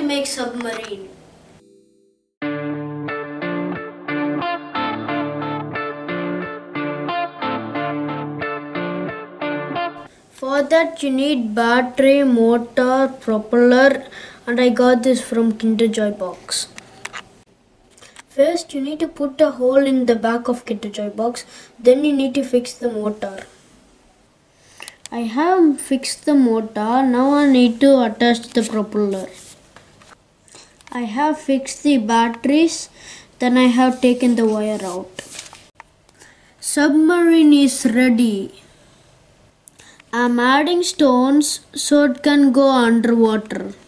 make submarine. For that you need battery, motor, propeller, and I got this from Kinder Joy box. First you need to put a hole in the back of Kinder Joy box, then you need to fix the motor. I have fixed the motor, now I need to attach the propeller. I have fixed the batteries, then I have taken the wire out. Submarine is ready. I am adding stones so it can go underwater.